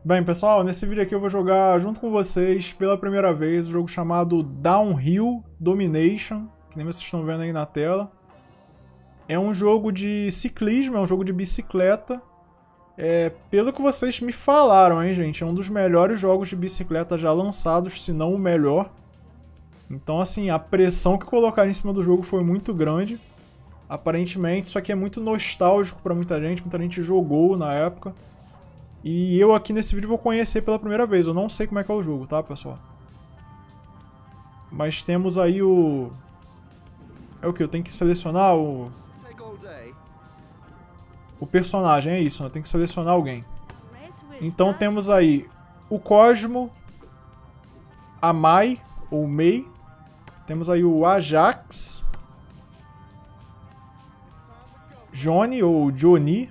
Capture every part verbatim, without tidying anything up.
Bem, pessoal, nesse vídeo aqui eu vou jogar junto com vocês pela primeira vez um jogo chamado Downhill Domination, que nem vocês estão vendo aí na tela. É um jogo de ciclismo, é um jogo de bicicleta. É, pelo que vocês me falaram, hein, gente, é um dos melhores jogos de bicicleta já lançados, se não o melhor. Então, assim, a pressão que colocaram em cima do jogo foi muito grande. Aparentemente, isso aqui é muito nostálgico pra muita gente, muita gente jogou na época. E eu aqui nesse vídeo vou conhecer pela primeira vez, eu não sei como é que é o jogo, tá, pessoal? Mas temos aí o... É o que? Eu tenho que selecionar o... O personagem, é isso, né? Tem que selecionar alguém. Então temos aí o Cosmo, a Mai, ou Mei. Temos aí o Ajax, Johnny, ou Johnny,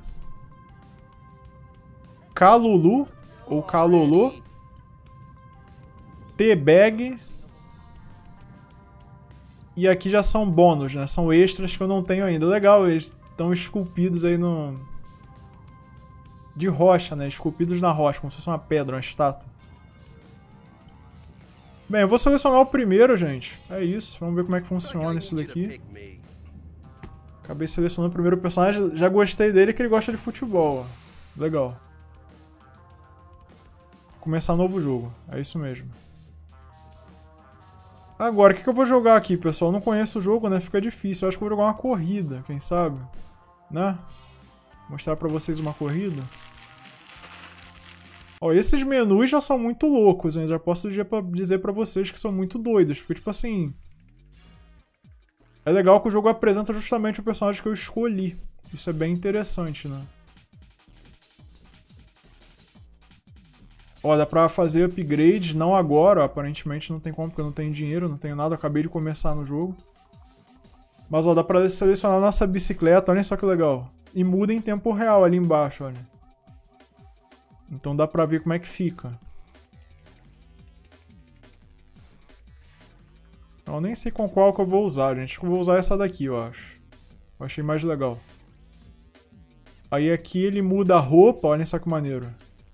Kalulu, ou Kalolo, T-Bag. E aqui já são bônus, né? São extras que eu não tenho ainda. Legal, eles estão esculpidos aí no... de rocha, né? Esculpidos na rocha, como se fosse uma pedra, uma estátua. Bem, eu vou selecionar o primeiro, gente. É isso, vamos ver como é que funciona isso daqui. Acabei selecionando o primeiro personagem, já gostei dele, que ele gosta de futebol. Ó. Legal. Começar novo jogo, é isso mesmo. Agora, o que, que eu vou jogar aqui, pessoal? Eu não conheço o jogo, né? Fica difícil. Eu acho que eu vou jogar uma corrida, quem sabe? Né? Mostrar pra vocês uma corrida. Ó, esses menus já são muito loucos, hein? Já posso dizer pra vocês que são muito doidos. Porque, tipo assim... É legal que o jogo apresenta justamente o personagem que eu escolhi. Isso é bem interessante, né? Ó, dá pra fazer upgrades, não agora, ó, aparentemente não tem como, porque eu não tenho dinheiro, não tenho nada, eu acabei de começar no jogo. Mas ó, dá pra selecionar a nossa bicicleta, olha só que legal. E muda em tempo real ali embaixo, olha. Então dá pra ver como é que fica. Eu nem sei com qual que eu vou usar, gente. Eu vou usar essa daqui, eu acho. Eu achei mais legal. Aí aqui ele muda a roupa, olha só que maneiro.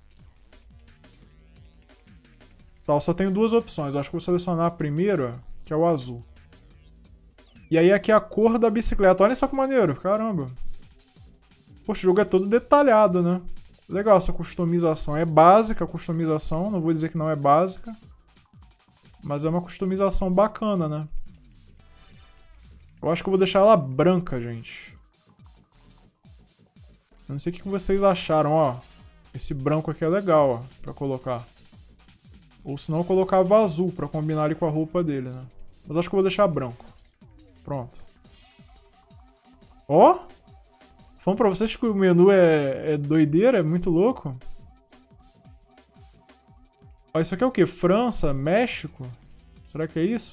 Tá, eu só tenho duas opções. Eu acho que vou selecionar a primeira, que é o azul. E aí aqui é a cor da bicicleta. Olha só que maneiro, caramba. Poxa, o jogo é todo detalhado, né? Legal essa customização. É básica a customização, não vou dizer que não é básica. Mas é uma customização bacana, né? Eu acho que eu vou deixar ela branca, gente. Eu não sei o que vocês acharam, ó. Esse branco aqui é legal, ó, pra colocar. Ou senão eu colocava azul pra combinar ali com a roupa dele, né? Mas acho que eu vou deixar branco. Pronto. Ó! Falando pra vocês que o menu é, é doideira, é muito louco. Ó, isso aqui é o quê? França? México? Será que é isso?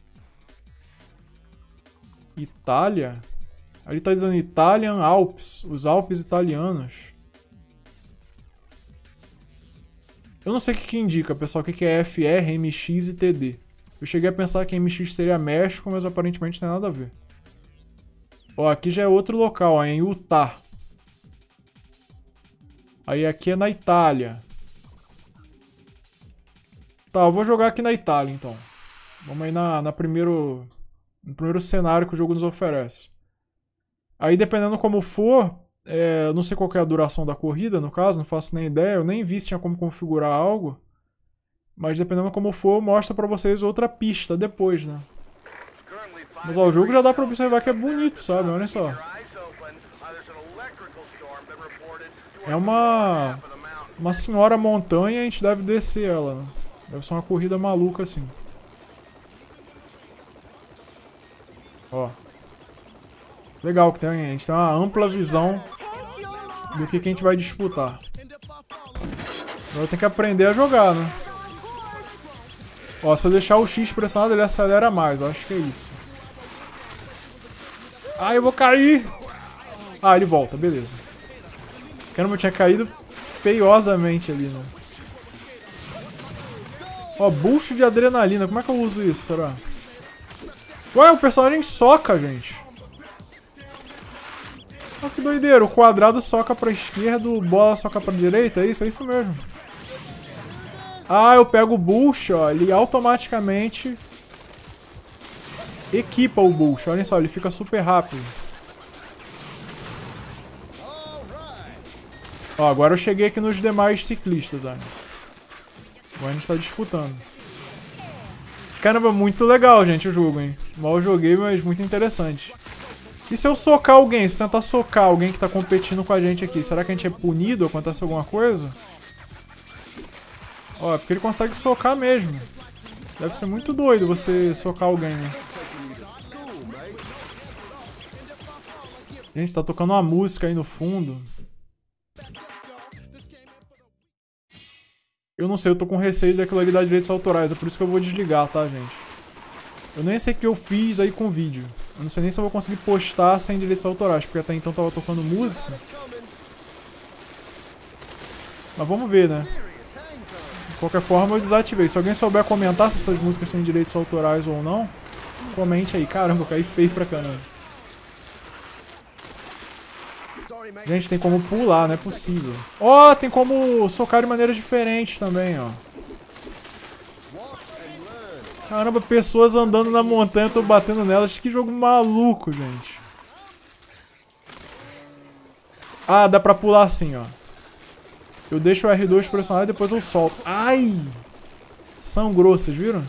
Itália? Ali tá dizendo Italian Alps. Os Alpes italianos. Eu não sei o que, que indica, pessoal, o que, que é F R, M X e T D. Eu cheguei a pensar que M X seria México, mas aparentemente não tem nada a ver. Ó, aqui já é outro local, ó, em Utah. Aí aqui é na Itália. Tá, eu vou jogar aqui na Itália, então. Vamos aí na, na primeiro, no primeiro cenário que o jogo nos oferece. Aí, dependendo como for... É, eu não sei qual que é a duração da corrida, no caso, não faço nem ideia. Eu nem vi se tinha como configurar algo. Mas dependendo como for, mostra pra vocês outra pista depois, né? Mas ó, o jogo já dá pra observar que é bonito, sabe? Olha só. É uma... Uma senhora montanha e a gente deve descer ela, né? Deve ser uma corrida maluca assim. Ó. Legal que tem, a gente tem uma ampla visão do que, que a gente vai disputar. Agora tem que aprender a jogar, né? Ó, se eu deixar o X pressionado, ele acelera mais. Eu acho que é isso. Ah, eu vou cair! Ah, ele volta, beleza. Caramba, eu tinha caído feiosamente ali, né? Ó, bucho de adrenalina. Como é que eu uso isso, será? Ué, o personagem soca, gente. Olha que doideira, o quadrado soca pra esquerda, o bola soca pra direita, é isso? É isso mesmo. Ah, eu pego o Bush, ó. Ele automaticamente equipa o Bush. Olha só, ele fica super rápido. Ó, agora eu cheguei aqui nos demais ciclistas, olha. Agora a gente tá disputando. Caramba, muito legal, gente, o jogo, hein? Mal joguei, mas muito interessante. E se eu socar alguém? Se eu tentar socar alguém que tá competindo com a gente aqui, será que a gente é punido? Acontece alguma coisa? Ó, é porque ele consegue socar mesmo. Deve ser muito doido você socar alguém, né? Gente, tá tocando uma música aí no fundo. Eu não sei, eu tô com receio daquilo ali dar direitos autorais. É por isso que eu vou desligar, tá, gente? Eu nem sei o que eu fiz aí com o vídeo. Eu não sei nem se eu vou conseguir postar sem direitos autorais, porque até então tava tocando música. Mas vamos ver, né? De qualquer forma, eu desativei. Se alguém souber comentar se essas músicas têm direitos autorais ou não, comente aí. Caramba, eu caí feio pra caramba. Gente, tem como pular, não é possível. Ó, oh, tem como socar de maneiras diferentes também, ó. Caramba, pessoas andando na montanha, eu tô batendo nelas. Que jogo maluco, gente. Ah, dá pra pular assim, ó. Eu deixo o R dois pressionado e depois eu solto. Ai! Sangrou, vocês viram?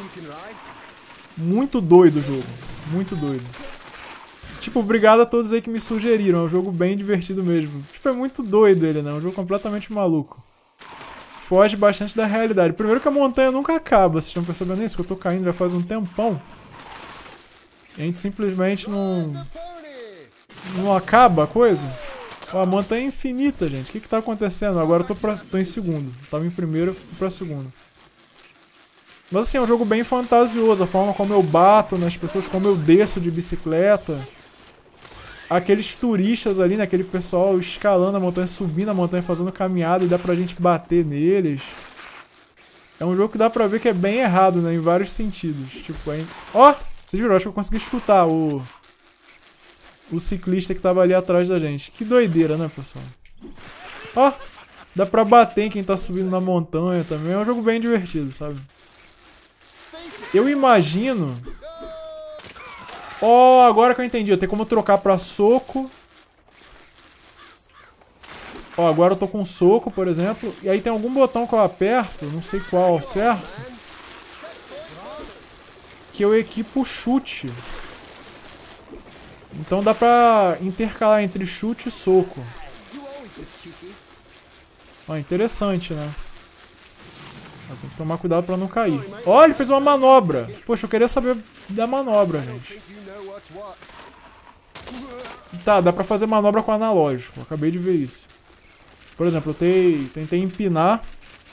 Muito doido o jogo. Muito doido. Tipo, obrigado a todos aí que me sugeriram. É um jogo bem divertido mesmo. Tipo, é muito doido ele, né? É um jogo completamente maluco. Foge bastante da realidade. Primeiro que a montanha nunca acaba. Vocês estão percebendo isso? Que eu tô caindo já faz um tempão. E a gente simplesmente não... Não acaba a coisa. Ó, a montanha é infinita, gente. O que que tá acontecendo? Agora eu tô, pra... tô em segundo. Tava em primeiro, fui pra segundo. Mas assim, é um jogo bem fantasioso. A forma como eu bato nas pessoas, como eu desço de bicicleta. Aqueles turistas ali, né? Aquele pessoal escalando a montanha, subindo a montanha, fazendo caminhada e dá pra gente bater neles. É um jogo que dá pra ver que é bem errado, né? Em vários sentidos. Tipo, aí... Ó! Vocês viram? Acho que eu consegui chutar o... O ciclista que tava ali atrás da gente. Que doideira, né, pessoal? Ó! Dá pra bater em quem tá subindo na montanha também. É um jogo bem divertido, sabe? Eu imagino... Ó, oh, agora que eu entendi. Eu tenho como trocar pra soco. Ó, oh, agora eu tô com soco, por exemplo. E aí tem algum botão que eu aperto, não sei qual, certo? Que eu equipo chute. Então dá pra intercalar entre chute e soco. Ó, interessante, né? Tem que tomar cuidado pra não cair. Ó, ele fez uma manobra. Poxa, eu queria saber da manobra, gente. Tá, dá pra fazer manobra com analógico. Acabei de ver isso. Por exemplo, eu tei, tentei empinar.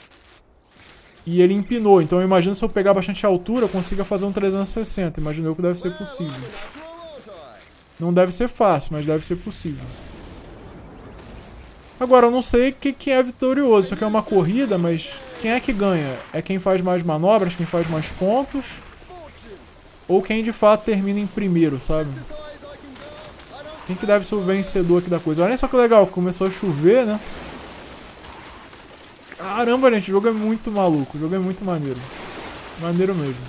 E ele empinou. Então eu imagino se eu pegar bastante altura, eu consiga fazer um trezentos e sessenta. Imagino eu que deve ser possível. Não deve ser fácil, mas deve ser possível. Agora, eu não sei que, quem é vitorioso. Isso aqui é uma corrida, mas quem é que ganha? É quem faz mais manobras, quem faz mais pontos? Ou quem de fato termina em primeiro, sabe? Quem que deve ser o vencedor aqui da coisa? Olha só que legal, começou a chover, né? Caramba, gente, o jogo é muito maluco. O jogo é muito maneiro. Maneiro mesmo.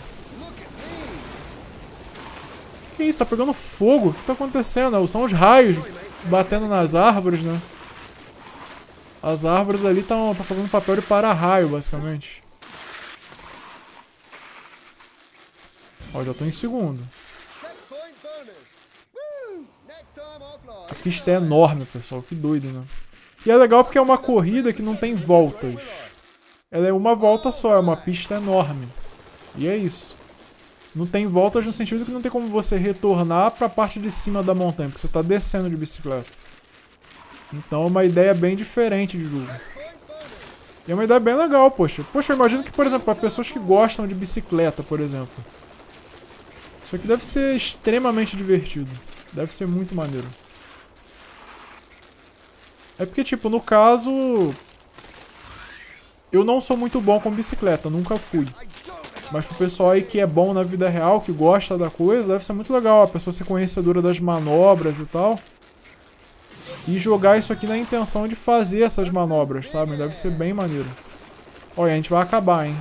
Que isso? Tá pegando fogo? O que tá acontecendo? São os raios batendo nas árvores, né? As árvores ali estão fazendo papel de para-raio, basicamente. Ó, já tô em segundo. A pista é enorme, pessoal. Que doido, né? E é legal porque é uma corrida que não tem voltas. Ela é uma volta só, é uma pista enorme. E é isso. Não tem voltas no sentido que não tem como você retornar pra parte de cima da montanha, porque você tá descendo de bicicleta. Então é uma ideia bem diferente de jogo. E é uma ideia bem legal, poxa. Poxa, eu imagino que, por exemplo, para pessoas que gostam de bicicleta, por exemplo. Isso aqui deve ser extremamente divertido. Deve ser muito maneiro. É porque, tipo, no caso... Eu não sou muito bom com bicicleta, nunca fui. Mas pro pessoal aí que é bom na vida real, que gosta da coisa, deve ser muito legal. A pessoa ser conhecedora das manobras e tal. E jogar isso aqui na intenção de fazer essas manobras, sabe? Deve ser bem maneiro. Olha, a gente vai acabar, hein?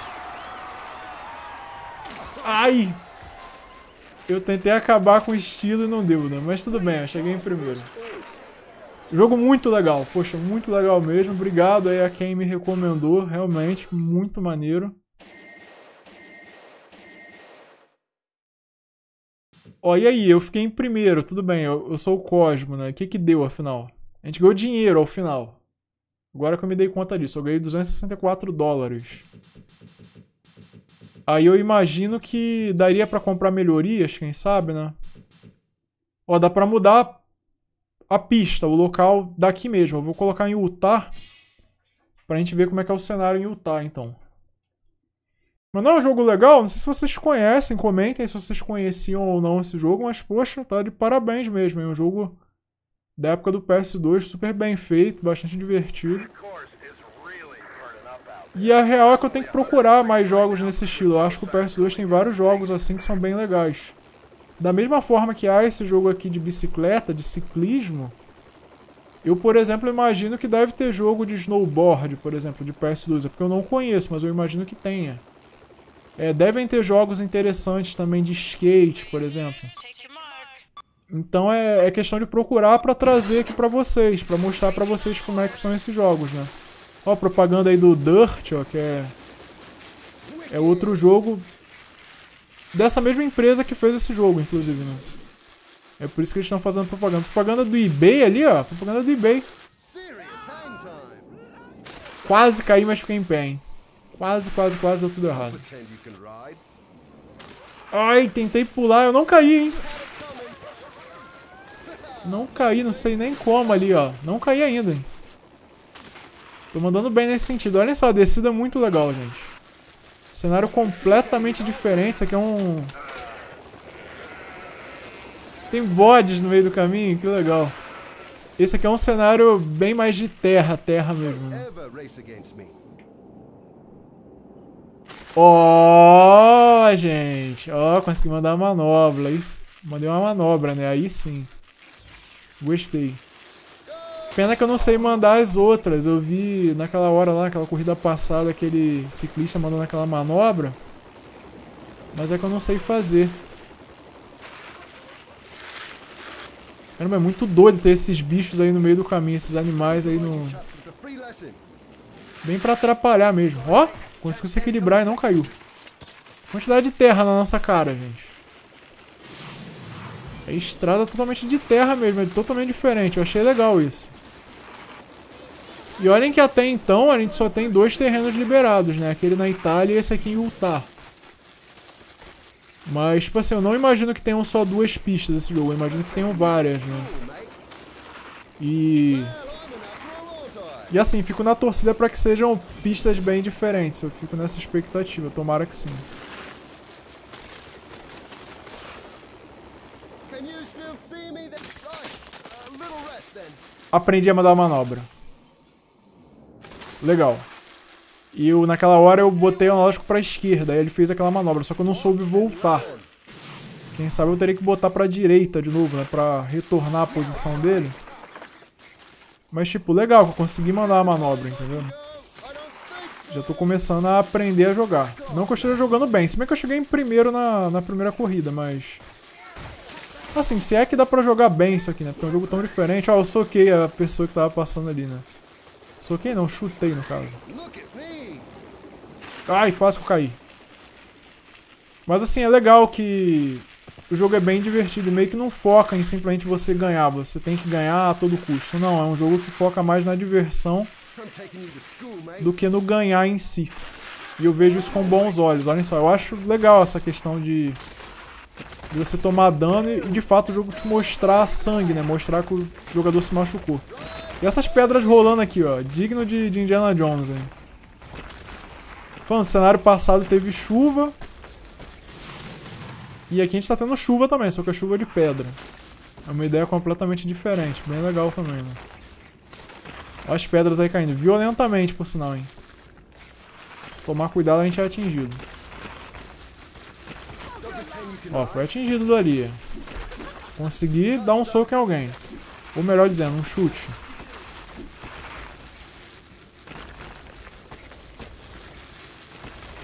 Ai! Eu tentei acabar com o estilo e não deu, né? Mas tudo bem, eu cheguei em primeiro. Jogo muito legal, poxa, muito legal mesmo. Obrigado aí a quem me recomendou, realmente, muito maneiro. Ó, e aí, eu fiquei em primeiro, tudo bem, eu, eu sou o Cosmo, né? O que que deu, afinal? A gente ganhou dinheiro ao final. Agora que eu me dei conta disso, eu ganhei duzentos e sessenta e quatro dólares. Aí eu imagino que daria pra comprar melhorias, quem sabe, né? Ó, dá pra mudar a pista, o local daqui mesmo. Eu vou colocar em Utah pra gente ver como é que é o cenário em Utah, então. Mas não é um jogo legal? Não sei se vocês conhecem, comentem se vocês conheciam ou não esse jogo, mas poxa, tá de parabéns mesmo. É um jogo da época do P S dois, super bem feito, bastante divertido. E a real é que eu tenho que procurar mais jogos nesse estilo. Eu acho que o P S dois tem vários jogos assim que são bem legais. Da mesma forma que há esse jogo aqui de bicicleta, de ciclismo, eu, por exemplo, imagino que deve ter jogo de snowboard, por exemplo, de P S dois. É porque eu não conheço, mas eu imagino que tenha. É, devem ter jogos interessantes também de skate, por exemplo. Então é, é questão de procurar pra trazer aqui pra vocês, pra mostrar pra vocês como é que são esses jogos, né? Ó, a propaganda aí do Dirt, ó, que é... É outro jogo dessa mesma empresa que fez esse jogo, inclusive, né? É por isso que eles estão fazendo propaganda. Propaganda do eBay ali, ó. Propaganda do eBay. Quase caí, mas fiquei em pé, hein? Quase, quase, quase deu tudo errado. Ai, tentei pular, eu não caí, hein? Não caí, não sei nem como ali, ó. Não caí ainda, hein? Tô mandando bem nesse sentido. Olha só, a descida é muito legal, gente. Cenário completamente diferente. Isso aqui é um... Tem bodes no meio do caminho, que legal. Esse aqui é um cenário bem mais de terra, terra mesmo. Ó, oh, gente. Ó, oh, consegui mandar uma manobra. Isso. Mandei uma manobra, né? Aí sim. Gostei. Pena que eu não sei mandar as outras. Eu vi naquela hora lá, naquela corrida passada, aquele ciclista mandando aquela manobra. Mas é que eu não sei fazer. Caramba, é muito doido ter esses bichos aí no meio do caminho, esses animais aí no... Bem pra atrapalhar mesmo. Ó, conseguiu se equilibrar e não caiu. Quantidade de terra na nossa cara, gente. É estrada totalmente de terra mesmo, é totalmente diferente. Eu achei legal isso. E olhem que até então a gente só tem dois terrenos liberados, né? Aquele na Itália e esse aqui em Utah. Mas, tipo assim, eu não imagino que tenham só duas pistas nesse jogo. Eu imagino que tenham várias, né? E... E assim, fico na torcida pra que sejam pistas bem diferentes. Eu fico nessa expectativa. Tomara que sim. Aprendi a mandar a manobra. Legal. E eu, naquela hora eu botei o analógico pra esquerda, aí ele fez aquela manobra, só que eu não soube voltar. Quem sabe eu teria que botar pra direita de novo, né, pra retornar a posição dele. Mas tipo, legal, que eu consegui mandar a manobra, entendeu? Já tô começando a aprender a jogar. Não que eu esteja jogando bem, se bem que eu cheguei em primeiro na, na primeira corrida, mas... Assim, se é que dá pra jogar bem isso aqui, né, porque é um jogo tão diferente. Ó, eu soquei a pessoa que tava passando ali, né. Soquei não, chutei no caso. Ai, quase que eu caí. Mas assim, é legal que o jogo é bem divertido. Meio que não foca em simplesmente você ganhar. Você tem que ganhar a todo custo. Não, é um jogo que foca mais na diversão do que no ganhar em si. E eu vejo isso com bons olhos. Olhem só, eu acho legal essa questão de, de você tomar dano e de fato o jogo te mostrar sangue, né? Mostrar que o jogador se machucou. E essas pedras rolando aqui, ó. Digno de, de Indiana Jones, hein? Falando, no cenário passado teve chuva. E aqui a gente tá tendo chuva também, só que é chuva de pedra. É uma ideia completamente diferente. Bem legal também, né? Olha as pedras aí caindo. Violentamente, por sinal, hein? Se tomar cuidado, a gente é atingido. Ó, foi atingido dali. Consegui dar um soco em alguém. Ou melhor dizendo, um chute.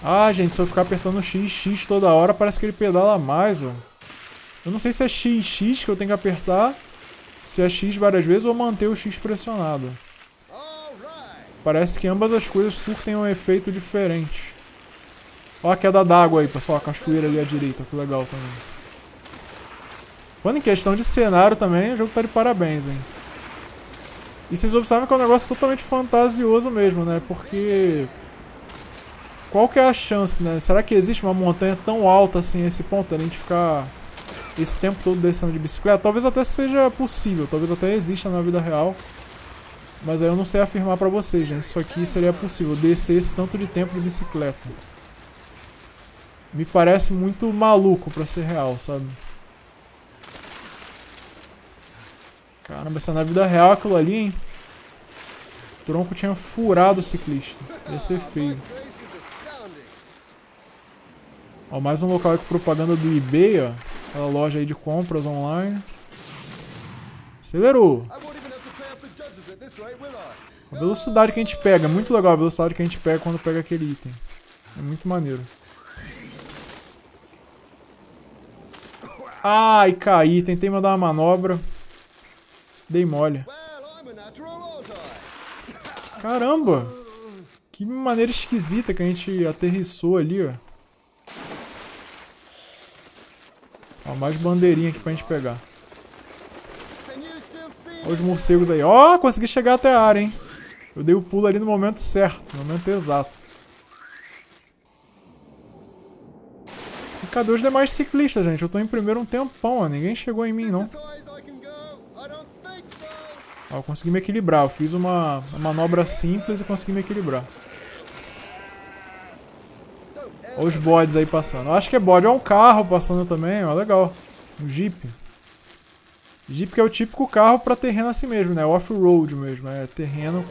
Ah, gente, se eu ficar apertando X, X toda hora, parece que ele pedala mais, ó. Eu não sei se é X, X que eu tenho que apertar, se é X várias vezes ou manter o X pressionado. Parece que ambas as coisas surtem um efeito diferente. Ó a queda d'água aí, pessoal, a cachoeira ali à direita, que legal também. Quando em questão de cenário também, o jogo tá de parabéns, hein. E vocês observam que é um negócio totalmente fantasioso mesmo, né, porque... Qual que é a chance, né? Será que existe uma montanha tão alta assim, a esse ponto, a gente ficar esse tempo todo descendo de bicicleta? Talvez até seja possível, talvez até exista na vida real. Mas aí eu não sei afirmar pra vocês, né? Isso aqui seria possível, descer esse tanto de tempo de bicicleta. Me parece muito maluco pra ser real, sabe? Caramba, se é na vida real aquilo ali, hein? O tronco tinha furado o ciclista. Ia ser feio. Ó, mais um local aí com propaganda do eBay, ó. Aquela loja aí de compras online. Acelerou. A velocidade que a gente pega, é muito legal a velocidade que a gente pega quando pega aquele item. É muito maneiro. Ai, caí. Tentei mandar uma manobra. Dei mole. Caramba! Que maneira esquisita que a gente aterrissou ali, ó. Ó, mais bandeirinha aqui pra gente pegar. Olha os morcegos aí. Ó, consegui chegar até a área, hein. Eu dei o pulo ali no momento certo, no momento exato. E cadê os demais ciclistas, gente? Eu tô em primeiro um tempão, ó. Ninguém chegou em mim, não. Ó, eu consegui me equilibrar. Eu fiz uma, uma manobra simples e consegui me equilibrar. Olha os bodes aí passando. Eu acho que é bode. Olha um carro passando também, ó. Legal. Um Jeep. Jeep que é o típico carro pra terreno assim mesmo, né? Off-road mesmo. É terreno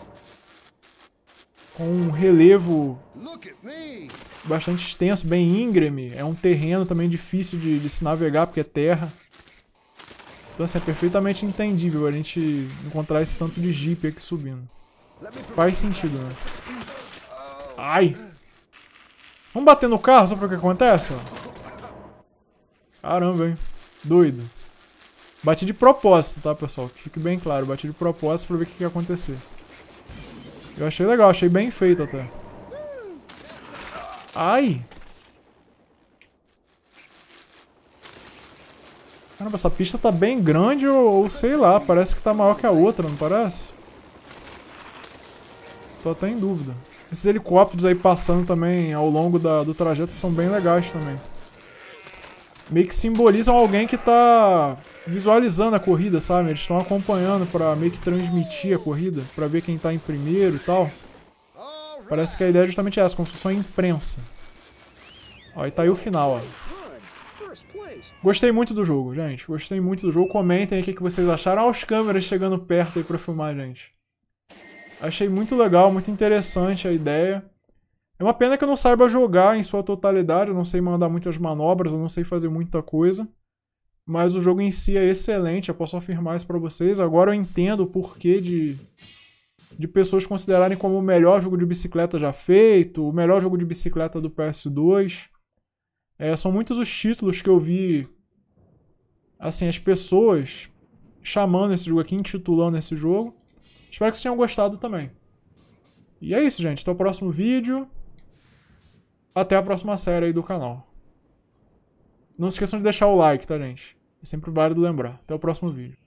com um relevo bastante extenso, bem íngreme. É um terreno também difícil de, de se navegar, porque é terra. Então assim, é perfeitamente entendível a gente encontrar esse tanto de Jeep aqui subindo. Faz sentido, né? Ai! Vamos bater no carro só pra ver o que acontece, ó. Caramba, hein? Doido. Bati de propósito, tá, pessoal? Que fique bem claro. Bati de propósito pra ver o que, que ia acontecer. Eu achei legal, achei bem feito até. Ai! Caramba, essa pista tá bem grande ou, ou sei lá, parece que tá maior que a outra, não parece? Tô até em dúvida. Esses helicópteros aí passando também ao longo da, do trajeto são bem legais também. Meio que simbolizam alguém que tá visualizando a corrida, sabe? Eles estão acompanhando pra meio que transmitir a corrida, pra ver quem tá em primeiro e tal. Parece que a ideia é justamente essa, como se fosse uma imprensa. Ó, e tá aí o final, ó. Gostei muito do jogo, gente. Gostei muito do jogo. Comentem aí o que vocês acharam. Olha as câmeras chegando perto aí pra filmar, gente. Achei muito legal, muito interessante a ideia. É uma pena que eu não saiba jogar em sua totalidade. Eu não sei mandar muitas manobras, eu não sei fazer muita coisa. Mas o jogo em si é excelente, eu posso afirmar isso pra vocês. Agora eu entendo o porquê de, de pessoas considerarem como o melhor jogo de bicicleta já feito, o melhor jogo de bicicleta do P S dois. É, são muitos os títulos que eu vi, assim, as pessoas chamando esse jogo aqui, intitulando esse jogo. Espero que vocês tenham gostado também. E é isso, gente. Até o próximo vídeo. Até a próxima série aí do canal. Não se esqueçam de deixar o like, tá, gente? É sempre válido lembrar. Até o próximo vídeo.